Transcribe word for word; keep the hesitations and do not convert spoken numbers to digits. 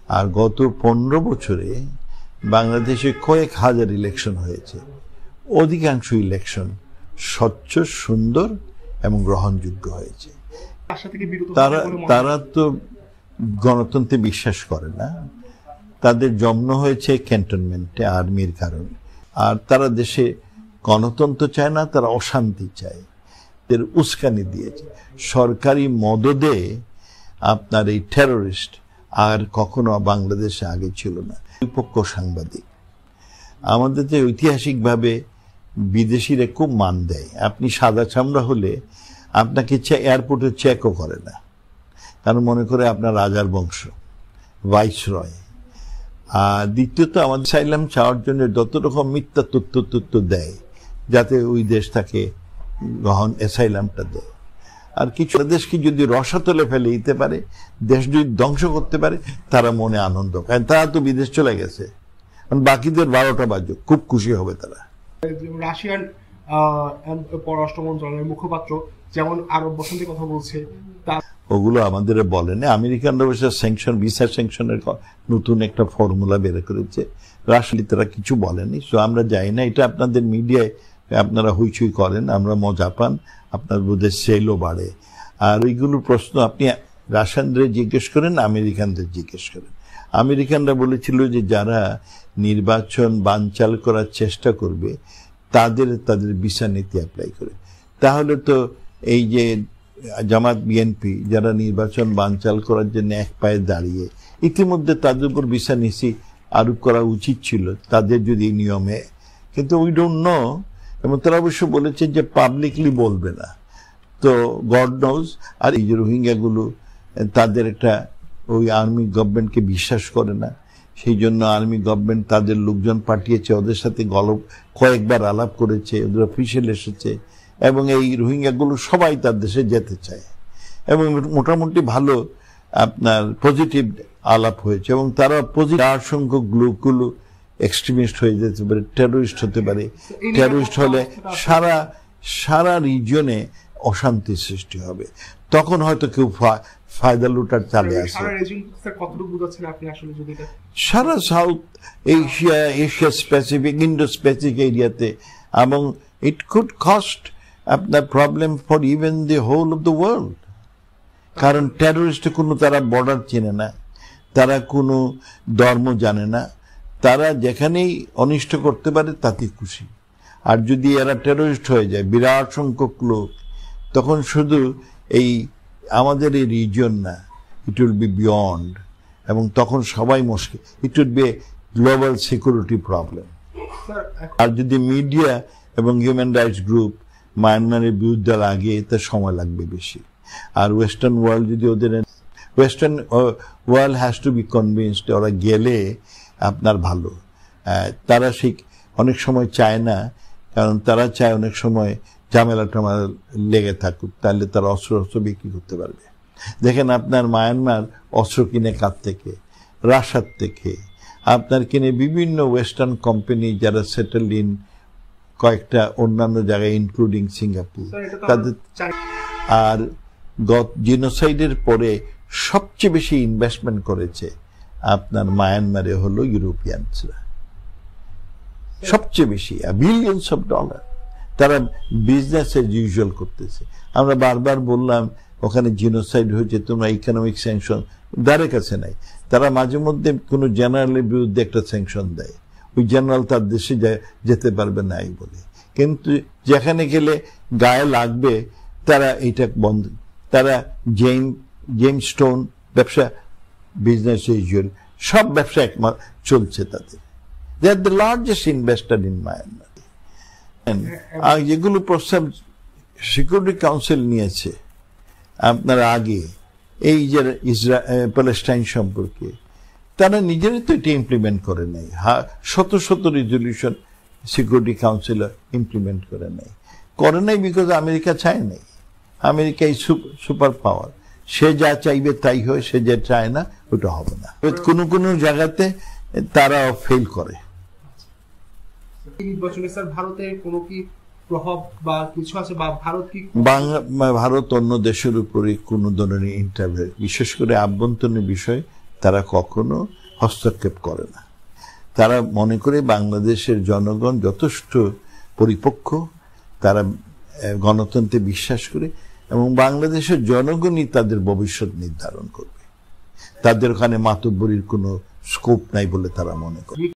আর গত পনেরো বছরে বাংলাদেশে কয়েক হাজার ইলেকশন হয়েছে, অধিকাংশ ইলেকশন স্বচ্ছ, সুন্দর এবং গ্রহণযোগ্য হয়েছে। তারা তারা তো গণতন্ত্রে বিশ্বাস করে না, তাদের জন্ম হয়েছে ক্যান্টনমেন্টে আর্মির কারণে, আর তারা দেশে গণতন্ত্র চায় না, তারা অশান্তি চায়, এর উস্কানি দিয়েছে। সরকারি মদদে আপনার এই টেরোরিস্ট আর কখনো বাংলাদেশে আগে ছিল না। বিপক্ষ সাংবাদিক আমাদের যে ঐতিহাসিকভাবে বিদেশিরা খুব মান দেয়, আপনি সাদা চামড়া হলে আপনাকে এয়ারপোর্টে চেকও করে না, কারণ মনে করে আপনার রাজার বংশ, ভাইস রয়। আর দ্বিতীয়ত আমাদের সাইলাম চাওয়ার জন্য যত রকম মিথ্যা তথ্য তথ্য দেয় যাতে ওই দেশ তাকে গ্রহণ অ্যাসাইলামটা দেয়। আর কিছু দেশকে যদি রসাতলে ফেলে দিতে পারে, দেশ যদি ধ্বংস করতে পারে, তারা মনে আনন্দ, কারণ তারা তো বিদেশ চলে গেছে, বাকিদের বারোটা বাজুক, খুব খুশি হবে তারা। রাশিয়ান পররাষ্ট্র মন্ত্রণালয়ের মুখপাত্র যেমন আরব বসন্তের কথা বলছে, ওগুলো আমাদের বলেনি। আমেরিকানরা অবশ্য স্যাংশন, ভিসা স্যাংশনের নতুন একটা ফর্মুলা বের করেছে, রাশিয়ালি তারা কিছু বলেনি। সো আমরা যাই না, এটা আপনাদের মিডিয়ায় আপনারা হইচই করেন, আমরা মজা পান, আপনার বোধহয় সেলও বাড়ে। আর ওইগুলোর প্রশ্ন আপনি রাশিয়ানদের জিজ্ঞেস করেন, আমেরিকানদের জিজ্ঞেস করেন। আমেরিকানরা বলেছিল যে যারা নির্বাচন বানচাল করার চেষ্টা করবে তাদের তাদের ভিসা নীতি অ্যাপ্লাই করে। তাহলে তো এই যে জামাত বিএনপি যারা নির্বাচন বানচাল করার জন্য এক পায়ে দাঁড়িয়ে, ইতিমধ্যে তাদের উপর ভিসা নীতি আরোপ করা উচিত ছিল তাদের যদি নিয়মে, কিন্তু উই ডোন্ট নো। এবং তারা অবশ্য বলেছে যে পাবলিকলি বলবে না, তো গড নোজ। আর এই যে রোহিঙ্গাগুলো, তাদের একটা ওই আর্মি গভর্নমেন্টকে বিশ্বাস করে না, সেই জন্য আর্মি গভর্নমেন্ট তাদের লোকজন পাঠিয়েছে, ওদের সাথে গল্প কয়েকবার আলাপ করেছে, ওদের অফিসিয়াল এসেছে, এবং এই রোহিঙ্গাগুলো সবাই তার দেশে যেতে চায়, এবং মোটামুটি ভালো আপনার পজিটিভ আলাপ হয়েছে। এবং তারা পজিটিভ আর সংখ্যক লোকগুলো এক্সট্রিমিস্ট হয়ে যেতে পারে, টেরোরিস্ট হতে পারে। টেরোরিস্ট হলে সারা সারা রিজনে অশান্তি সৃষ্টি হবে, তখন হয়তো কেউ ফায়দা লুটার চালে আসে। সারা south Asia, Asia specific, Indo specific এরিয়াতে, এবং ইট কুড কস্ট আপনার problem for even the whole of the world. কারণ টেরোরিস্টে কোনো তারা বর্ডার চেনে না, তারা কোনো ধর্ম জানে না, তারা যেখানেই অনিষ্ট করতে পারে তাতে খুশি। আর যদি এরা টেরোরিস্ট হয়ে যায় বিরাট সংখ্যক লোক, তখন শুধু এই আমাদের এই রিজন না, ইট উইল বি বিয়ন্ড, এবং তখন সবাই মুশকিল, it will be global security problem. আর যদি মিডিয়া এবং হিউম্যান রাইটস গ্রুপ মায়ানমারের বিরুদ্ধে লাগে, তা সময় লাগবে বেশি। আর ওয়েস্টার্ন ওয়ার্ল্ড যদি ওদের, western world has to be convinced, ওরা গেলে আপনার ভালো। তারা সেই অনেক সময় চায় না, কারণ তারা চায় অনেক সময় ঝামেলা টামেলা লেগে থাকুক, তাহলে তারা অস্ত্র অস্ত্র বিক্রি করতে পারবে। দেখেন আপনার মায়ানমার অস্ত্র কিনে কার থেকে? রাশিয়ার থেকে। আপনার কিনে বিভিন্ন ওয়েস্টার্ন কোম্পানি যারা সেটেল ইন কয়েকটা অন্যান্য জায়গায় ইনক্লুডিং সিঙ্গাপুর, তাদের। আর জিনোসাইডের পরে সবচেয়ে বেশি ইনভেস্টমেন্ট করেছে আপনার মায়ানমারে হলো ইউরোপিয়ানসরা, সবচেয়ে বেশি, বিলিয়নস অফ ডলার। তারা বিজনেস এজ ইউজুয়াল করতেছে। আমরা বারবার বললাম ওখানে জিনোসাইড হয়েছে, তোমরা ইকোনমিক স্যাংশন, দ্বারের কাছে নাই। তারা মাঝে মধ্যে কোনো জেনারেলের বিরুদ্ধে একটা স্যাংশন দেয়, ওই জেনারেল তার দেশে যেতে পারবে না এই বলে, কিন্তু যেখানে গেলে গায়ে লাগবে তারা এইটা বন্ধ। তারা জেম জেম স্টোন ব্যবসা, বিজনেস ইউজুয়াল, সব ব্যবসা একমাত্র চলছে তাদের। They are the largest investor in Myanmar. আর যেগুলো প্রস্তাব সিকিউরিটি কাউন্সিল নিয়েছে আপনার আগে এই যে ইসরায়েল প্যালেস্টাইন সম্পর্কে, তারা নিজেরাই তো এটা ইমপ্লিমেন্ট করে নাই। শত শত রেজলিউশন সিকিউরিটি কাউন্সিল ইমপ্লিমেন্ট করে নাই, করে নাই বিকজ আমেরিকা চায় নাই। আমেরিকা এই সুপার পাওয়ার, সে যা চাইবে তাই হয়, সে যা চায় না ওটা হবে না। কোনো কোনো জায়গাতে তারা ফেল করে। নির্বাচনে স্যার ভারতের কোনো কি প্রভাব বা কিছু আছে, বা ভারত কি ভারত অন্য দেশের উপরে কোনো ধরনের ইন্টারভিউ, বিশেষ করে আভ্যন্তরীণ বিষয় তারা কখনো হস্তক্ষেপ করে না। তারা মনে করে বাংলাদেশের জনগণ যথেষ্ট পরিপক্ক, তারা গণতন্ত্রে বিশ্বাস করে এবং বাংলাদেশের জনগণই তাদের ভবিষ্যৎ নির্ধারণ করবে। তাদের ওখানে মাতব্বরির কোনো স্কোপ নাই বলে তারা মনে করে।